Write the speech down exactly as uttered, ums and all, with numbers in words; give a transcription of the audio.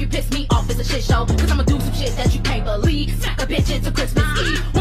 you piss me off, it's a shit show. Cause I'ma do some shit that you can't believe. Smack a bitch into Christmas Eve.